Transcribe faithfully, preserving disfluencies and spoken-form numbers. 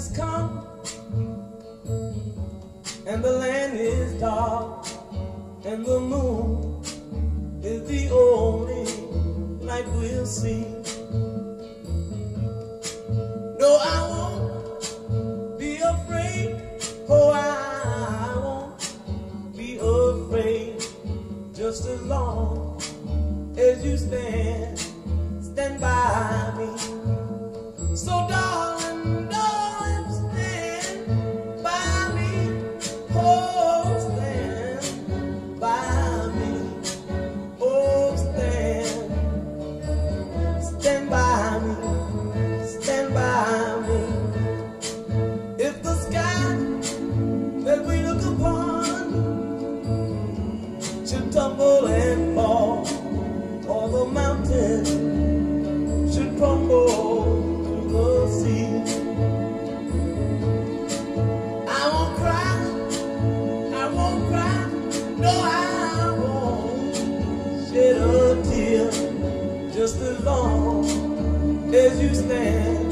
has come, and the land is dark, and the moon is the only light we'll see. No, I won't be afraid. Oh, I won't be afraid. Just as long as you stand, stand by me. So darling, darling, stand by me. Oh, stand by me. Oh, stand, stand by me. Stand by me. If the sky that we look upon should tumble and fall, or the mountain should crumble to the sea, I won't cry, I won't cry, no, I won't shed a tear, just as long as you stand